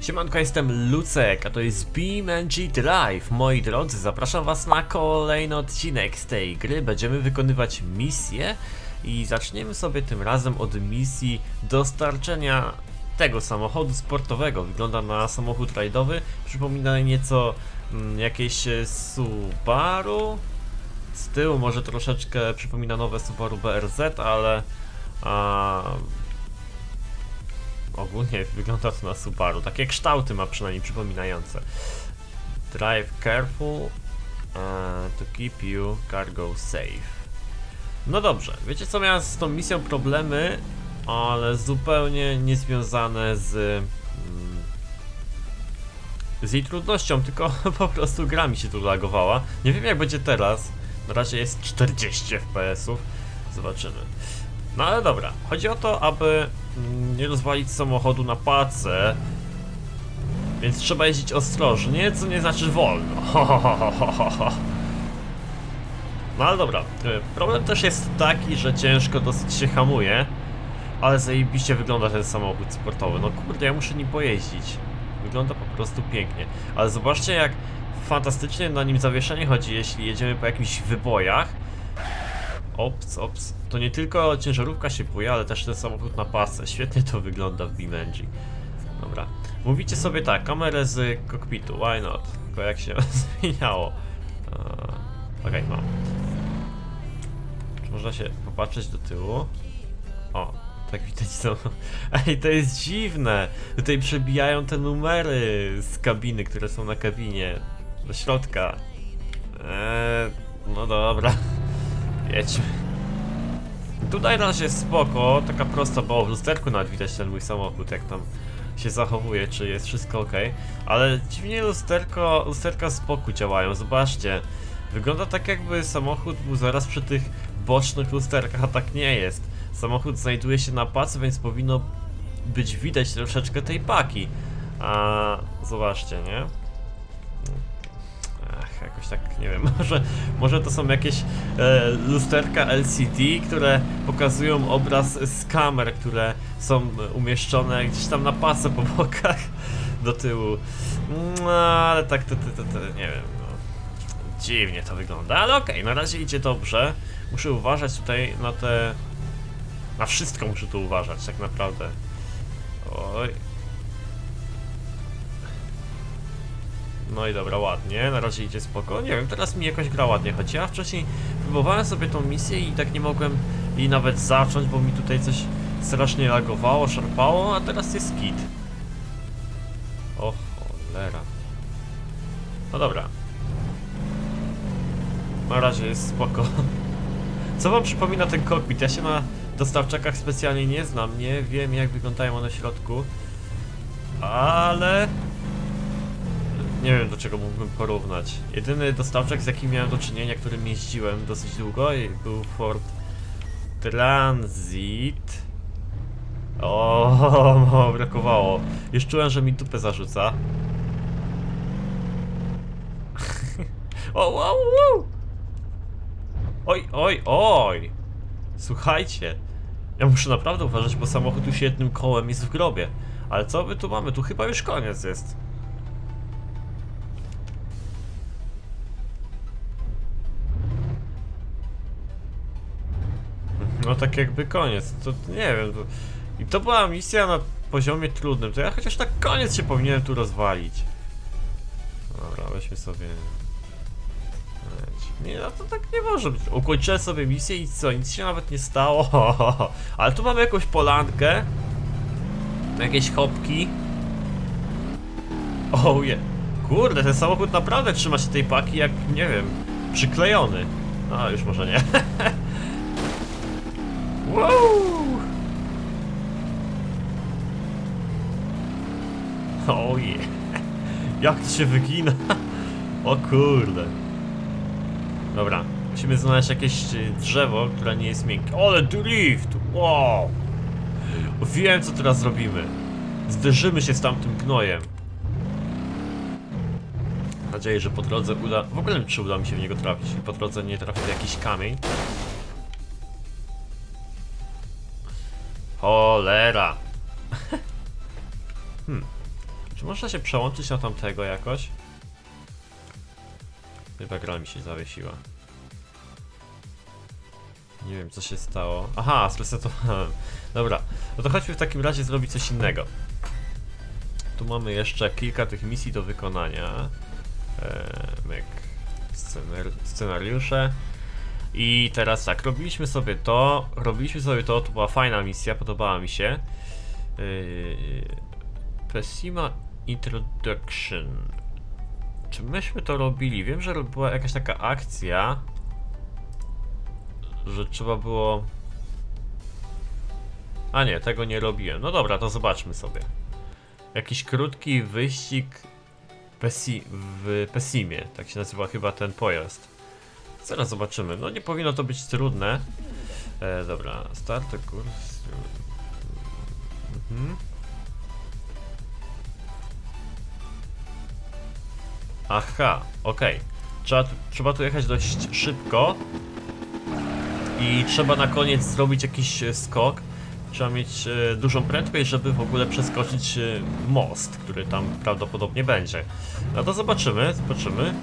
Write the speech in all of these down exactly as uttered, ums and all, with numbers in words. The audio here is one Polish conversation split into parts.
Siemanko, jestem Lucek, a to jest BeamNG Drive. Moi drodzy, zapraszam was na kolejny odcinek z tej gry. Będziemy wykonywać misję i zaczniemy sobie tym razem od misji dostarczenia tego samochodu sportowego. Wygląda na samochód rajdowy, przypomina nieco mm, jakieś Subaru. Z tyłu może troszeczkę przypomina nowe Subaru B R Z, ale a, ogólnie wygląda to na Subaru. Takie kształty ma przynajmniej przypominające. Drive careful uh, to keep you cargo safe. No dobrze, wiecie co, miałem z tą misją problemy, ale zupełnie niezwiązane z mm, z jej trudnością, tylko po prostu gra mi się tu lagowała. Nie wiem jak będzie teraz. Na razie jest czterdzieści F P S ów. Zobaczymy. No ale dobra, chodzi o to, aby nie rozwalić samochodu na pace, więc trzeba jeździć ostrożnie, co nie znaczy wolno. No ale dobra, problem też jest taki, że ciężko dosyć się hamuje, ale zajebiście wygląda ten samochód sportowy. No kurde, ja muszę nim pojeździć. Wygląda po prostu pięknie. Ale zobaczcie, jak fantastycznie na nim zawieszenie chodzi, jeśli jedziemy po jakichś wybojach. Ops, ops. To nie tylko ciężarówka się puje, ale też ten samochód na pasce. Świetnie to wygląda w BeamNG. Dobra. Mówicie sobie tak, kamerę z kokpitu, why not? Tylko jak się zmieniało. Uh, Okej, okay, mam. Czy można się popatrzeć do tyłu? O, tak widać są. Ej, to jest dziwne! Tutaj przebijają te numery z kabiny, które są na kabinie. Do środka. Eee, no dobra. Jedźmy. Tutaj na razie jest spoko, taka prosta, bo w lusterku nawet widać ten mój samochód, jak tam się zachowuje, czy jest wszystko ok. Ale dziwnie lusterko, lusterka z boku działają, zobaczcie. Wygląda tak, jakby samochód był zaraz przy tych bocznych lusterkach, a tak nie jest. Samochód znajduje się na pacy, więc powinno być widać troszeczkę tej paki. A zobaczcie, nie? Ach, jakoś tak, nie wiem, może, może to są jakieś e, lusterka L C D, które pokazują obraz z kamer, które są umieszczone gdzieś tam na pasce po bokach do tyłu. No, ale tak to, to, to, to nie wiem, no. Dziwnie to wygląda, ale okej, okay, na razie idzie dobrze. Muszę uważać tutaj na te... Na wszystko muszę tu uważać, tak naprawdę. Oj. No i dobra, ładnie, na razie idzie spoko. Nie wiem, teraz mi jakoś gra ładnie chodzi. Ja wcześniej próbowałem sobie tą misję i tak nie mogłem jej nawet zacząć, bo mi tutaj coś strasznie lagowało, szarpało, a teraz jest kit. O cholera. No dobra. Na razie jest spoko. Co wam przypomina ten kokpit? Ja się na dostawczakach specjalnie nie znam, nie wiem jak wyglądają one w środku. Ale... nie wiem do czego mógłbym porównać. Jedyny dostawczak, z jakim miałem do czynienia, którym jeździłem dosyć długo, był Ford Transit. O, mało brakowało. Już czułem, że mi dupę zarzuca. O, wow, wow. Oj, oj, oj. Słuchajcie. Ja muszę naprawdę uważać, bo samochód już jednym kołem jest w grobie. Ale co my tu mamy? Tu chyba już koniec jest. No tak jakby koniec, to nie wiem, to... I to była misja na poziomie trudnym, to ja chociaż tak koniec się powinienem tu rozwalić. Dobra, weźmy sobie... Nie, no to tak nie może być. Ukończyłem sobie misję i co, nic się nawet nie stało. Ale tu mamy jakąś polankę. Jakieś chopki. Oh yeah. Kurde, ten samochód naprawdę trzyma się tej paki jak, nie wiem, przyklejony. No już może nie. Wow! Oh yeah. Jak to się wygina? O kurde. Dobra, musimy znaleźć jakieś drzewo, które nie jest miękkie. Ale drift! Wow! Wiem co teraz zrobimy. Zderzymy się z tamtym gnojem. Mam nadzieję, że po drodze uda... W ogóle czy uda mi się w niego trafić. Po drodze nie trafi w jakiś kamień. Cholera. Hmm. Czy można się przełączyć na tamtego jakoś? Chyba gra mi się zawiesiła. Nie wiem co się stało. Aha, zresetowałem. Dobra, no to chodźmy w takim razie zrobić coś innego. Tu mamy jeszcze kilka tych misji do wykonania. Eee, scenar scenariusze. I teraz tak, robiliśmy sobie to, robiliśmy sobie to, to była fajna misja, podobała mi się. Yy, Pessima Introduction. Czy myśmy to robili? Wiem, że była jakaś taka akcja, że trzeba było... A nie, tego nie robiłem. No dobra, to zobaczmy sobie. Jakiś krótki wyścig Pessi w Pessimie, tak się nazywa chyba ten pojazd. Zaraz zobaczymy. No nie powinno to być trudne. E, dobra, start kurs. Mhm. Aha, okej. Okay. Trzeba, trzeba tu jechać dość szybko. I trzeba na koniec zrobić jakiś skok. Trzeba mieć e, dużą prędkość, żeby w ogóle przeskoczyć e, most, który tam prawdopodobnie będzie. No to zobaczymy, zobaczymy.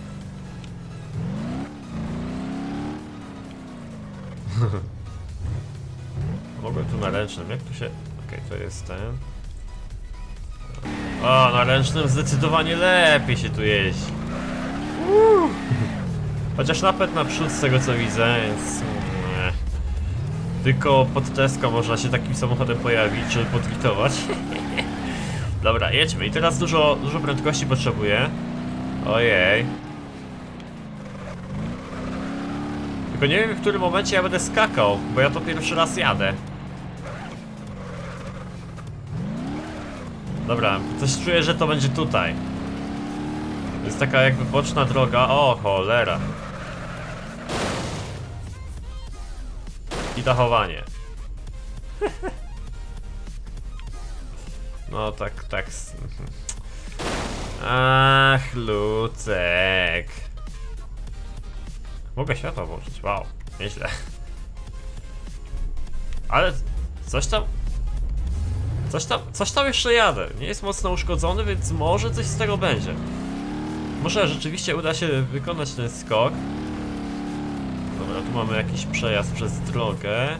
Mogłem tu na ręcznym, jak tu się... Okej, okay, to jest ten... O, na ręcznym zdecydowanie lepiej się tu jeździ. Uuu. Chociaż napęd naprzód z tego co widzę jest... Nie. Tylko pod Tesco można się takim samochodem pojawić, żeby podlitować. Dobra, jedźmy. I teraz dużo, dużo prędkości potrzebuję. Ojej. Tylko nie wiem w którym momencie ja będę skakał, bo ja to pierwszy raz jadę. Dobra, coś czuję, że to będzie tutaj. To jest taka jakby boczna droga. O, cholera. I dachowanie. No tak, tak. Ach, Lucek. Mogę światło włączyć, wow, nieźle. Ale coś tam... Coś tam, coś tam jeszcze jadę. Nie jest mocno uszkodzony, więc może coś z tego będzie. Może rzeczywiście uda się wykonać ten skok. Dobra, tu mamy jakiś przejazd przez drogę.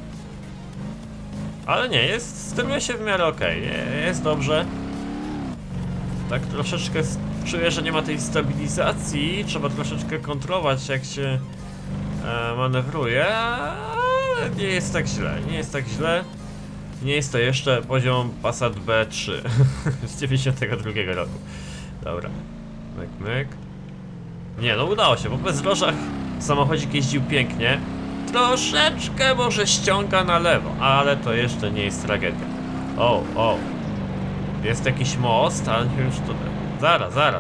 Ale nie, jest, steruje się w miarę okej, okay. Jest dobrze. Tak troszeczkę czuję, że nie ma tej stabilizacji. Trzeba troszeczkę kontrolować, jak się e, manewruje. Ale nie jest tak źle, nie jest tak źle. Nie jest to jeszcze poziom Passat B trzy z dziewięćdziesiątego drugiego roku. Dobra, myk, myk. Nie, no udało się, bo w bezdrożach samochodzik jeździł pięknie. Troszeczkę może ściąga na lewo, ale to jeszcze nie jest tragedia. O, o. Jest jakiś most, ale już tutaj. Zaraz, zaraz.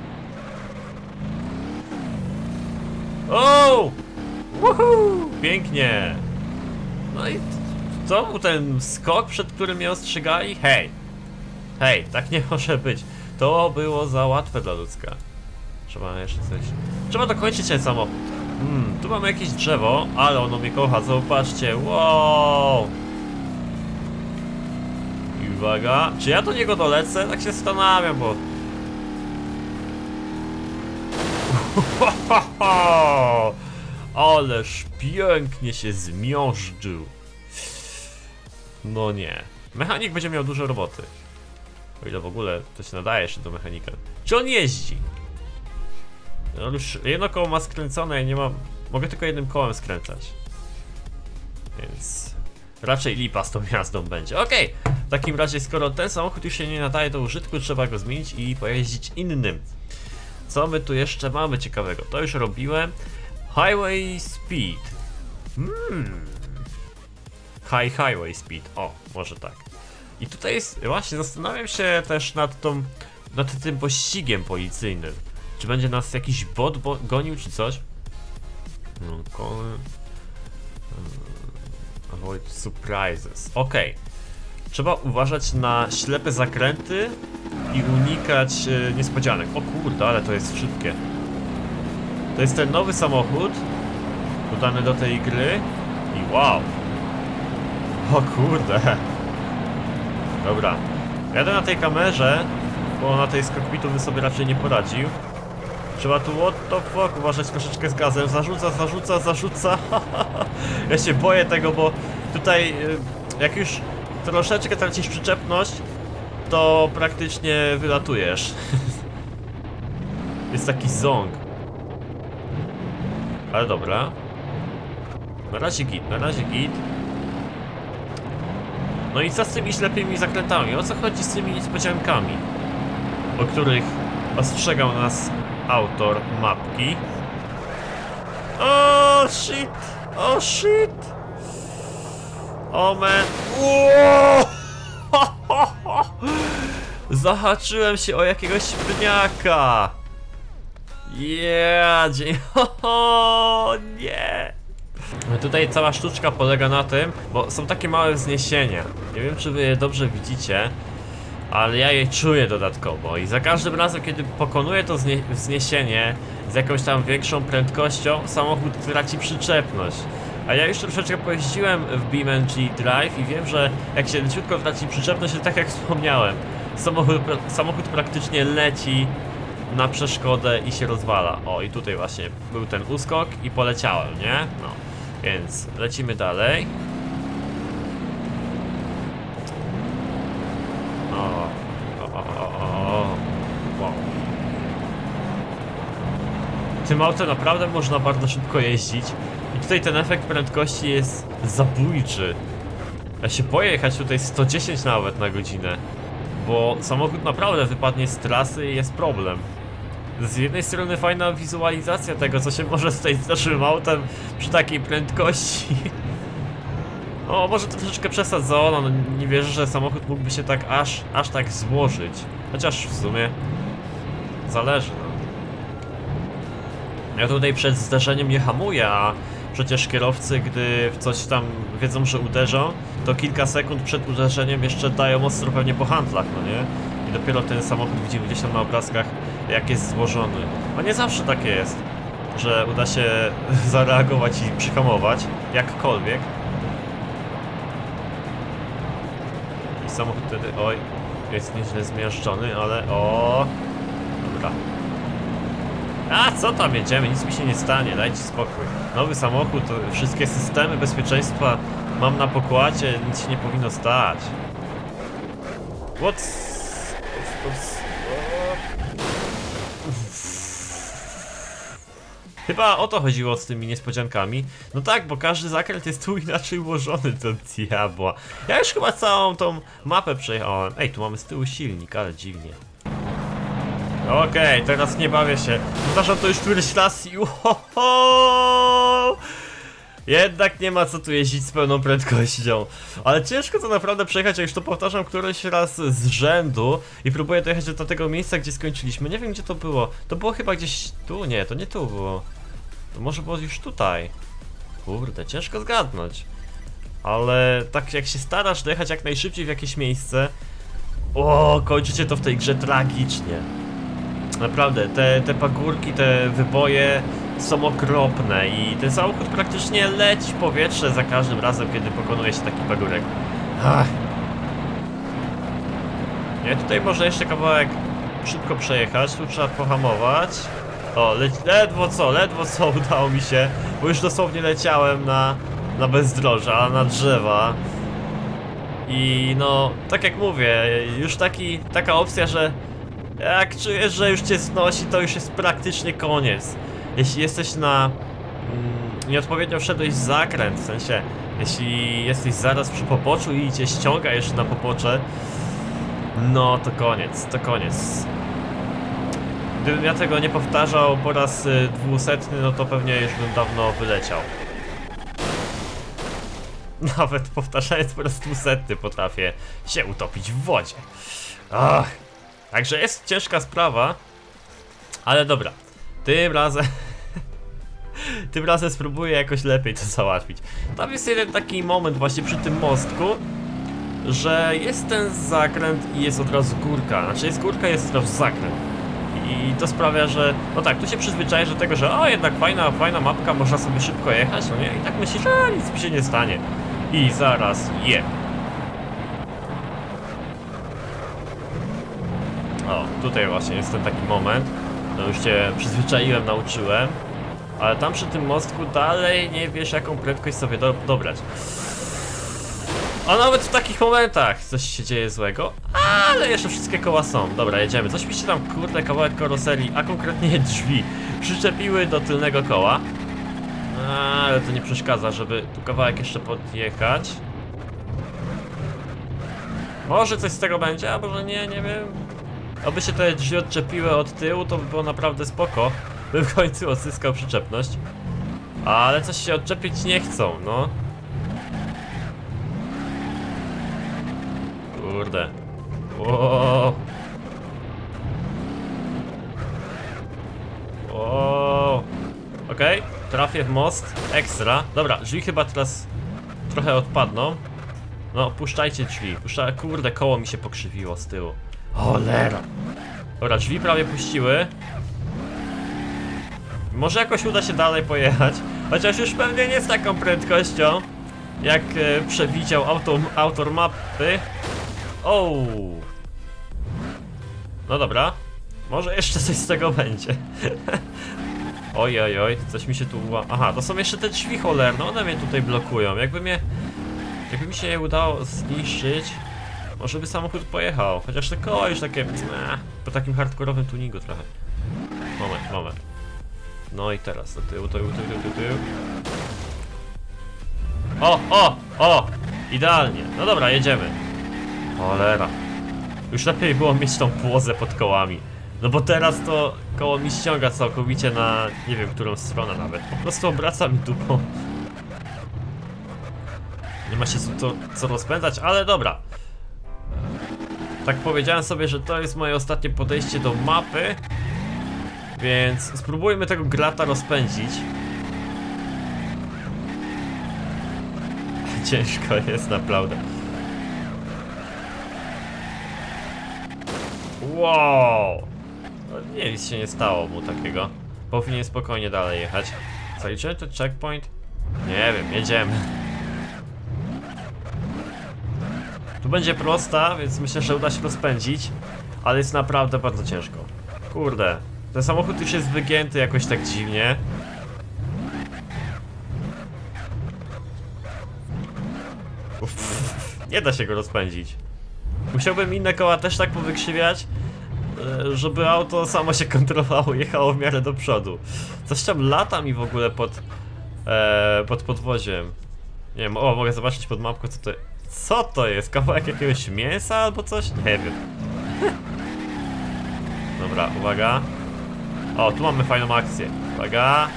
O! Woohoo! Pięknie. No i co był ten skok, przed którym mnie ostrzygali? Hej! Hej, tak nie może być. To było za łatwe dla ludzka. Trzeba jeszcze coś... Trzeba dokończyć ten samochód. Hmm, tu mamy jakieś drzewo, ale ono mnie kocha, zobaczcie. Wow! I uwaga, czy ja do niego dolecę? Tak się zastanawiam, bo... Ależ pięknie się zmiażdżył. No nie. Mechanik będzie miał dużo roboty. O ile w ogóle to się nadaje jeszcze do mechanika. Czy on jeździ? No już jedno koło ma skręcone, ja nie mam... Mogę tylko jednym kołem skręcać. Więc... Raczej lipa z tą jazdą będzie. Okej, okay. W takim razie skoro ten samochód już się nie nadaje do użytku, trzeba go zmienić i pojeździć innym. Co my tu jeszcze mamy ciekawego? To już robiłem. Highway Speed. Hmm. High Highway Speed. O, może tak. I tutaj jest... Właśnie zastanawiam się też nad tą... Nad tym pościgiem policyjnym. Czy będzie nas jakiś bot bo gonił, czy coś? No, avoid surprises. Okej. Okay. Trzeba uważać na ślepe zakręty i unikać e, niespodzianek. O kurde, ale to jest szybkie. To jest ten nowy samochód dodany do tej gry. I wow. O kurde. Dobra. Jadę na tej kamerze bo na tej z kokpitu by sobie raczej nie poradził. Trzeba tu, what the fuck, uważać troszeczkę z gazem. Zarzuca, zarzuca, zarzuca. Ja się boję tego, bo tutaj jak już troszeczkę tracisz przyczepność, to praktycznie wylatujesz. Jest taki ząg. Ale dobra. Na razie git, na razie git. No i co z tymi ślepymi zakrętami? O co chodzi z tymi niespodziankami, o których ostrzegał nas autor mapki? O shit! O shit! O man! Zahaczyłem się o jakiegoś pniaka! Yeah, dzień. O nie! Tutaj cała sztuczka polega na tym, bo są takie małe wzniesienia. Nie wiem, czy wy je dobrze widzicie, ale ja je czuję dodatkowo i za każdym razem, kiedy pokonuję to wzniesienie z jakąś tam większą prędkością, samochód traci przyczepność. A ja już troszeczkę pojeździłem w BeamNG Drive i wiem, że jak się leciutko traci przyczepność, to tak jak wspomniałem, samochód, samochód praktycznie leci na przeszkodę i się rozwala. O, i tutaj właśnie był ten uskok i poleciałem, nie? No, więc lecimy dalej. O, o, o, o, o. Wow. Tym autem naprawdę można bardzo szybko jeździć i tutaj ten efekt prędkości jest zabójczy. Ja się boję jechać tutaj sto dziesięć nawet na godzinę, bo samochód naprawdę wypadnie z trasy i jest problem. Z jednej strony fajna wizualizacja tego, co się może stać z naszym autem przy takiej prędkości. O, może to troszeczkę przesadzono, no nie wierzę, że samochód mógłby się tak aż, aż tak złożyć. Chociaż w sumie zależy, no. Ja tutaj przed zderzeniem nie hamuję, a przecież kierowcy, gdy w coś tam wiedzą, że uderzą, to kilka sekund przed uderzeniem jeszcze dają ostro pewnie po handlach, no nie? I dopiero ten samochód widzimy gdzieś tam na obrazkach, jak jest złożony. A nie zawsze takie jest, że uda się zareagować i przyhamować, jakkolwiek. I samochód wtedy, oj, jest nieźle zmiażdżony, ale o, dobra. A co tam jedziemy? Nic mi się nie stanie, dajcie spokój. Nowy samochód, wszystkie systemy bezpieczeństwa mam na pokładzie, nic się nie powinno stać. What? Chyba o to chodziło z tymi niespodziankami. No tak, bo każdy zakręt jest tu inaczej ułożony do diabła. Ja już chyba całą tą mapę przejechałem. Ej, tu mamy z tyłu silnik, ale dziwnie. Okej, okay, teraz nie bawię się. Powtarzam to już któryś raz i uhoho! Jednak nie ma co tu jeździć z pełną prędkością. Ale ciężko to naprawdę przejechać, jak już to powtarzam któryś raz z rzędu i próbuję dojechać do tego miejsca, gdzie skończyliśmy. Nie wiem, gdzie to było. To było chyba gdzieś tu, nie, to nie tu było. To może było już tutaj. Kurde, ciężko zgadnąć. Ale tak jak się starasz dojechać jak najszybciej w jakieś miejsce, o, kończycie to w tej grze tragicznie. Naprawdę, te, te pagórki, te wyboje są okropne i ten samochód praktycznie leci w powietrze za każdym razem, kiedy pokonuje się taki pagórek. Ach. Nie, tutaj można jeszcze kawałek szybko przejechać, tu trzeba pohamować. O, le ledwo co, ledwo co udało mi się, bo już dosłownie leciałem na, na bezdroża, na drzewa. I no, tak jak mówię, już taki, taka opcja, że jak czujesz, że już cię znosi, to już jest praktycznie koniec. Jeśli jesteś na... Mm, nieodpowiednio wszedłeś w zakręt, w sensie, jeśli jesteś zaraz przy popoczu i cię ściąga jeszcze na popocze, no to koniec, to koniec. Gdybym ja tego nie powtarzał po raz y, dwusetny, no to pewnie już bym dawno wyleciał. Nawet powtarzając po raz dwusetny potrafię się utopić w wodzie. Ach. Także jest ciężka sprawa, ale dobra, tym razem, tym razem spróbuję jakoś lepiej to załatwić. Tam jest jeden taki moment właśnie przy tym mostku, że jest ten zakręt i jest od razu górka, znaczy jest górka, jest od razu zakręt. I to sprawia, że, no tak, tu się przyzwyczajasz do tego, że o, jednak fajna, fajna mapka, można sobie szybko jechać, no nie? I tak myślisz, że nic mi się nie stanie. I zaraz je. O, tutaj właśnie jest ten taki moment. No już cię przyzwyczaiłem, nauczyłem. Ale tam przy tym mostku dalej nie wiesz, jaką prędkość sobie do dobrać. A nawet w takich momentach coś się dzieje złego. Ale jeszcze wszystkie koła są. Dobra, jedziemy. Coś mi się tam, kurde, kawałek karoserii, a konkretnie drzwi przyczepiły do tylnego koła. Ale to nie przeszkadza, żeby tu kawałek jeszcze podjechać. Może coś z tego będzie, a może nie, nie wiem. Aby się te drzwi odczepiły od tyłu, to by było naprawdę spoko. Bym w końcu odzyskał przyczepność. Ale coś się odczepić nie chcą, no. Kurde. Wow. Wow. Okej, okay. Trafię w most. Ekstra. Dobra, drzwi chyba teraz trochę odpadną. No, puszczajcie drzwi. Puszcza... Kurde, koło mi się pokrzywiło z tyłu. Cholera. Dobra, drzwi prawie puściły. Może jakoś uda się dalej pojechać. Chociaż już pewnie nie z taką prędkością, jak e, przewidział auto, autor mapy. O. No dobra. Może jeszcze coś z tego będzie. Oj, oj, oj, coś mi się tu uła... Aha, to są jeszcze te drzwi cholerne, one mnie tutaj blokują. Jakby mnie... Jakby mi się je udało zniszczyć, może by samochód pojechał. Chociaż te koła już takie... Nah, po takim hardkorowym tuningu trochę. Moment, moment. No i teraz do tyłu, tyłu, tyłu, tyłu, tyłu. O, o, o! Idealnie. No dobra, jedziemy. Cholera. Już lepiej było mieć tą płozę pod kołami. No bo teraz to koło mi ściąga całkowicie na nie wiem którą stronę nawet. Po prostu obraca mi dupą. Nie ma się co, co rozpędzać, ale dobra. Tak powiedziałem sobie, że to jest moje ostatnie podejście do mapy. Więc spróbujmy tego grata rozpędzić. Ciężko jest naprawdę. Wow! No, nie, nic się nie stało mu takiego. Powinien spokojnie dalej jechać. Zaliczyłem to checkpoint? Nie wiem, jedziemy. Tu będzie prosta, więc myślę, że uda się rozpędzić. Ale jest naprawdę bardzo ciężko. Kurde. Ten samochód już jest wygięty jakoś tak dziwnie. Uff, nie da się go rozpędzić. Musiałbym inne koła też tak powykrzywiać, żeby auto samo się kontrolowało, jechało w miarę do przodu. Coś tam lata mi w ogóle pod, e, pod podwoziem. Nie wiem, o, mogę zobaczyć pod mapką co to jest. Co to jest? Kawałek jakiegoś mięsa albo coś? Nie wiem. Dobra, uwaga. O, tu mamy fajną akcję. Uwaga.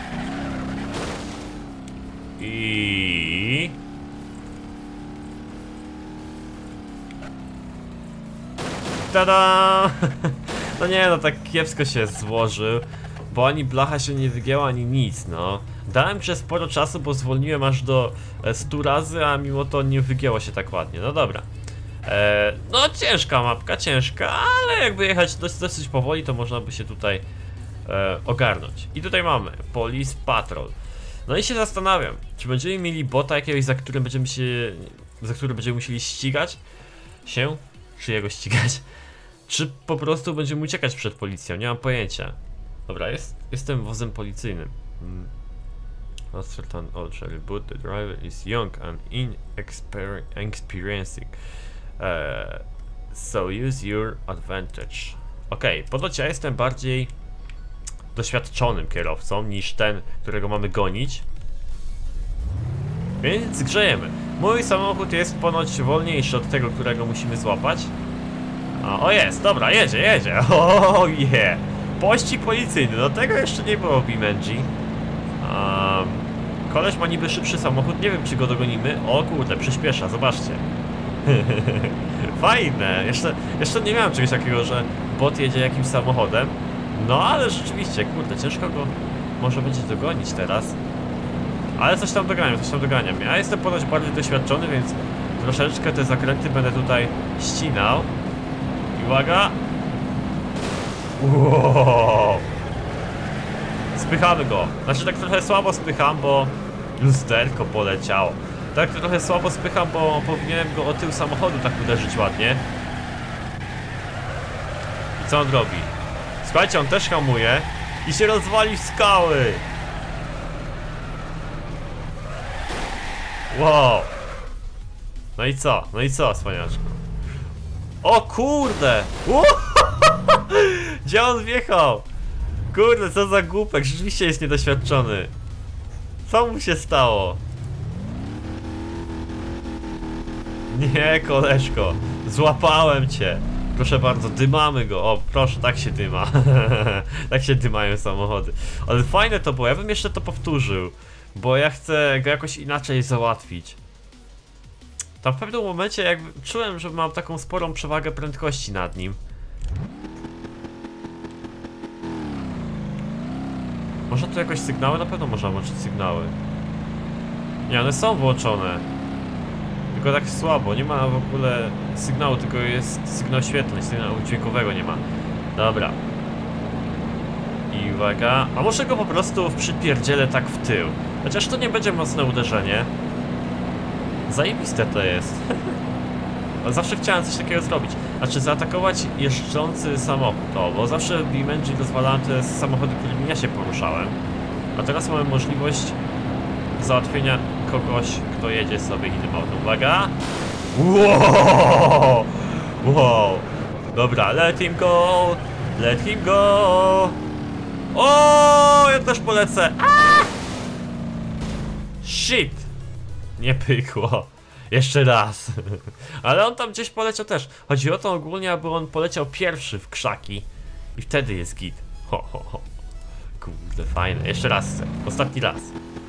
I... Tada! No nie, no tak kiepsko się złożył. Bo ani blacha się nie wygięła, ani nic, no. Dałem przez sporo czasu, bo zwolniłem aż do stu razy, a mimo to nie wygięło się tak ładnie. No dobra. E, no ciężka mapka, ciężka, ale jakby jechać dosyć, dosyć powoli, to można by się tutaj e, ogarnąć. I tutaj mamy Police Patrol. No i się zastanawiam, czy będziemy mieli bota jakiegoś, za którym będziemy się, za którym będziemy musieli ścigać się, czy jego ścigać, czy po prostu będziemy uciekać przed policją, nie mam pojęcia. Dobra, jest, jestem wozem policyjnym. Hmm. Not certain ultra but the driver is young and inexperienced. Uh, so use your advantage. Okej, okay, ponoć ja jestem bardziej doświadczonym kierowcą niż ten, którego mamy gonić. Więc grzejemy. Mój samochód jest ponoć wolniejszy od tego, którego musimy złapać. O, o jest, dobra, jedzie, jedzie. O yeah. Pościg policyjny, no tego jeszcze nie było w BeamNG. Um, koleś ma niby szybszy samochód, nie wiem czy go dogonimy. O kurde, przyspiesza, zobaczcie. Fajne, jeszcze, jeszcze nie miałem czegoś takiego, że bot jedzie jakimś samochodem. No ale rzeczywiście, kurde, ciężko go może będzie dogonić teraz. Ale coś tam doganiam, coś tam doganiam. Ja jestem ponoć bardziej doświadczony, więc troszeczkę te zakręty będę tutaj ścinał. I uwaga. Wow. Spychamy go. Znaczy tak trochę słabo spycham, bo lusterko poleciało. Tak trochę słabo spycham, bo powinienem go o tył samochodu tak uderzyć ładnie. Co on robi? Słuchajcie, on też hamuje i się rozwali w skały. Wow. No i co? No i co, wspaniaczku? O kurde! Gdzie on wjechał? Kurde, co za głupek, rzeczywiście jest niedoświadczony. Co mu się stało? Nie, koleżko, złapałem cię. Proszę bardzo, dymamy go. O, proszę, tak się dyma. Tak się dymają samochody. Ale fajne to było, ja bym jeszcze to powtórzył. Bo ja chcę go jakoś inaczej załatwić. Tam w pewnym momencie jakby czułem, że mam taką sporą przewagę prędkości nad nim. Można tu jakoś sygnały? Na pewno można włączyć sygnały. Nie, one są włączone. Tylko tak słabo, nie ma w ogóle sygnału, tylko jest sygnał świetlny, sygnału dźwiękowego nie ma. Dobra. I uwaga, a może go po prostu przypierdzielę tak w tył. Chociaż to nie będzie mocne uderzenie. Zajebiste to jest. Zawsze chciałem coś takiego zrobić. Znaczy zaatakować jeżdżący samochód. O, bo zawsze w BeamNG rozwalałem te samochody, którymi ja się poruszałem. A teraz mamy możliwość załatwienia kogoś, kto jedzie sobie innym autem. Uwaga! Wow! Wow! Dobra, let him go! Let him go! O, ja też polecę! A! Shit! Nie pykło. Jeszcze raz. Ale on tam gdzieś poleciał też. Chodzi o to ogólnie, aby on poleciał pierwszy w krzaki. I wtedy jest git. Ho, ho, ho. Kurde, fajne. Jeszcze raz chcę. Ostatni raz.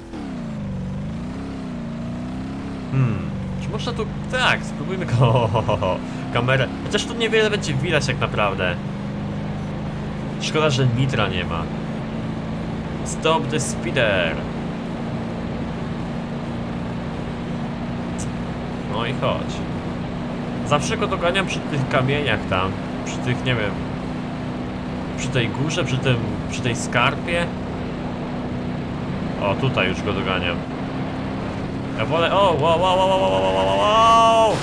Hmm. Czy można tu... Tak, spróbujmy go. Ho, ho, ho, ho. Kamerę. Chociaż tu niewiele będzie widać jak naprawdę. Szkoda, że nitra nie ma. Stop the speeder. No i chodź. Zawsze go doganiam przy tych kamieniach tam. Przy tych, nie wiem. Przy tej górze, przy tym, przy tej skarpie. O, tutaj już go doganiam. Ja wolę... O, wow, wow, wow, wow, wow, wow, wow.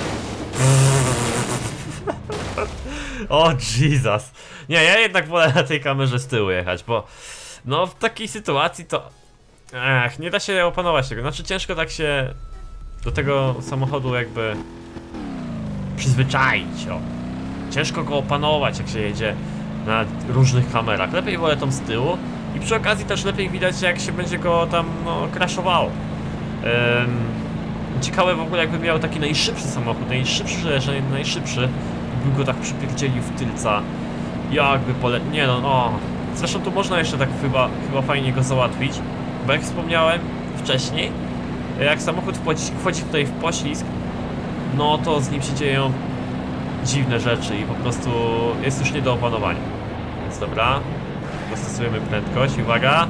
O, Jesus. Nie, ja jednak wolę na tej kamerze z tyłu jechać, bo... No, w takiej sytuacji to... Ech, nie da się opanować tego. Znaczy, ciężko tak się... do tego samochodu jakby przyzwyczaić, o. Ciężko go opanować, jak się jedzie na różnych kamerach. Lepiej wolę tą z tyłu i przy okazji też lepiej widać, jak się będzie go tam, no, crashowało. Um, ciekawe w ogóle, jakby miał taki najszybszy samochód, najszybszy, że najszybszy, by go tak przypierdzielił w tylca. Jakby pole... Nie no, no. Zresztą tu można jeszcze tak chyba, chyba fajnie go załatwić, bo jak wspomniałem wcześniej, jak samochód wchodzi, wchodzi tutaj w poślizg, no to z nim się dzieją dziwne rzeczy i po prostu jest już nie do opanowania. Więc dobra, dostosujemy prędkość, uwaga.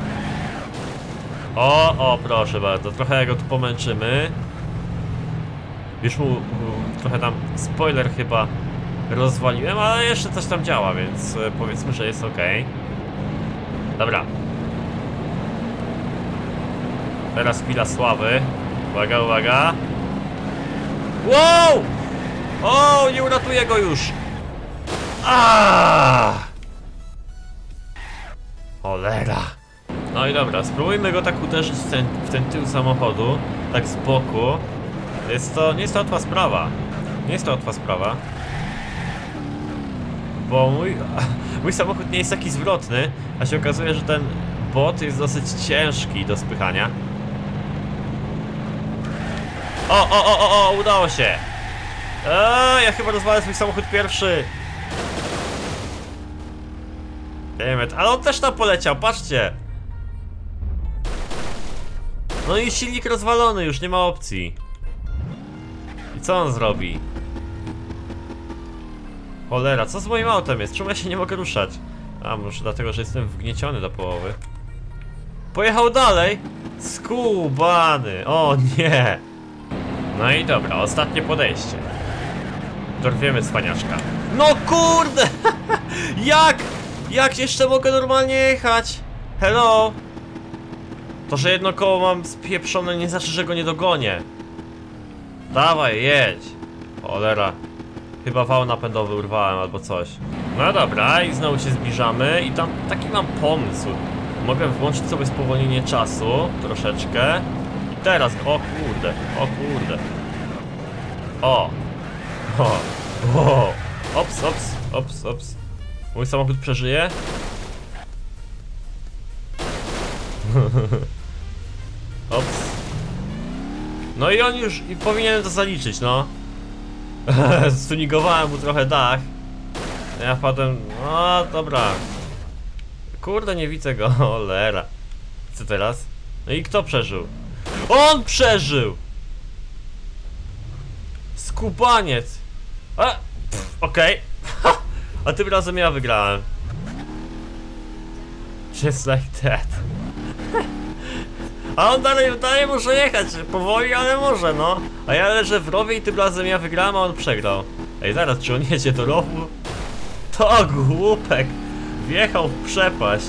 O, o, proszę bardzo, trochę go tu pomęczymy. Już mu, mu trochę tam spoiler chyba rozwaliłem, ale jeszcze coś tam działa, więc powiedzmy, że jest ok. Dobra. Teraz chwila sławy. Uwaga, uwaga. Wow! O, nie uratuję go już. Aaaa! Cholera. No i dobra, spróbujmy go tak uderzyć w ten, w ten tył samochodu. Tak z boku. Jest to, nie jest to łatwa sprawa. Nie jest to łatwa sprawa. Bo mój, mój samochód nie jest taki zwrotny, a się okazuje, że ten bot jest dosyć ciężki do spychania. O, o, o, o, o, udało się. Eee, ja chyba rozwalę swój samochód pierwszy. Dammit, ale on też tam poleciał, patrzcie. No i silnik rozwalony, już nie ma opcji. I co on zrobi? Cholera, co z moim autem jest? Czemu ja się nie mogę ruszać? A, może dlatego, że jestem wgnieciony do połowy. Pojechał dalej? Skubany, o nie. No i dobra, ostatnie podejście. Dorwiemy cwaniaczka. No kurde! Jak? Jak jeszcze mogę normalnie jechać? Hello? To, że jedno koło mam spieprzone, nie znaczy, że go nie dogonię. Dawaj, jedź. Cholera. Chyba wał napędowy urwałem albo coś. No dobra, i znowu się zbliżamy i tam taki mam pomysł. Mogę włączyć sobie spowolnienie czasu troszeczkę. I teraz, o kurde, o kurde. O. O. O. Ops, ops, ops, ops. Mój samochód przeżyje? Ops. No i on już i powinien to zaliczyć, no. Stunigowałem mu trochę dach. Ja wpadłem. No dobra. Kurde, nie widzę go. Cholera. Co teraz? No i kto przeżył? On przeżył! Skubaniec! A! Okej. Okay. A tym razem ja wygrałem. Just like that. A on dalej, dalej może jechać, powoli, ale może, no. A ja leżę w rowie i tym razem ja wygrałem, a on przegrał. Ej, zaraz, czy on jedzie do rowu? To głupek! Wjechał w przepaść.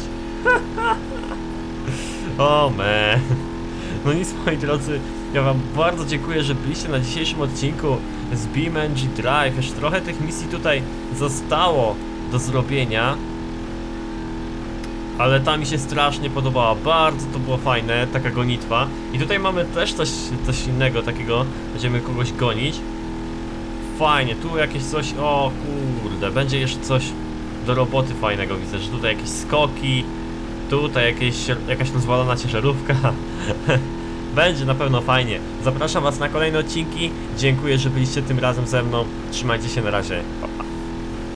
O man. No nic, moi drodzy, ja wam bardzo dziękuję, że byliście na dzisiejszym odcinku z BeamNG Drive. Jeszcze trochę tych misji tutaj zostało do zrobienia. Ale ta mi się strasznie podobała, bardzo to było fajne, taka gonitwa. I tutaj mamy też coś, coś innego takiego, będziemy kogoś gonić. Fajnie, tu jakieś coś, o kurde, będzie jeszcze coś do roboty fajnego, widzę, że tutaj jakieś skoki, tutaj jakieś, jakaś rozwalona ciężarówka. Będzie na pewno fajnie. Zapraszam was na kolejne odcinki, dziękuję, że byliście tym razem ze mną, trzymajcie się, na razie.